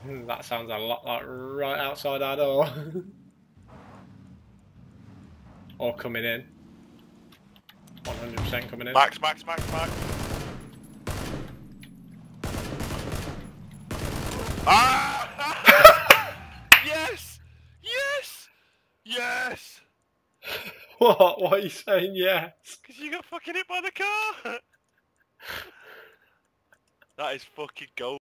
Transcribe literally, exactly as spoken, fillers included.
That sounds a lot like right outside our door. Or coming in. one hundred percent coming in. Max, Max, Max, Max. Ah! Yes! Yes! Yes! What? What are you saying? Yes. Because you got fucking hit by the car! That is fucking gold.